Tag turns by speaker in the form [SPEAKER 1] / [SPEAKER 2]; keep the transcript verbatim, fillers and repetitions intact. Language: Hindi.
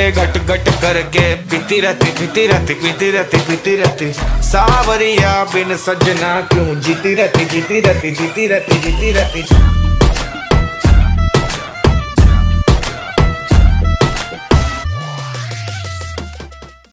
[SPEAKER 1] घट घट करके पीती रहती पीती रहती पीती रहती पीती रहती सावरिया बिन सजना क्यों जीती रहती जीती रहती जीती रहती जीती रहती